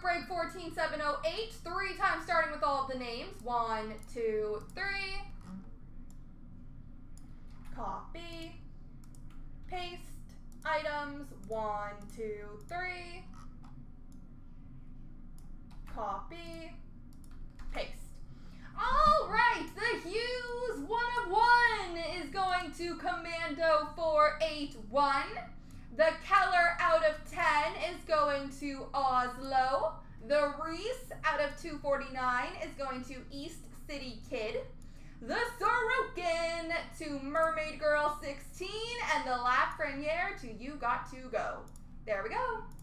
break 14708. 3 times starting with all of the names. 1, 2, 3. Copy. Paste. Items. 1, 2, 3. Copy. Paste. All right, the Hughes 1 of 1 is going to Commando 481. The Keller out of 10 is going to Oslo. The Reese out of 249 is going to East City Kid. The Sorokin to Mermaid Girl 16. And the Lafreniere to You Got to Go. There we go.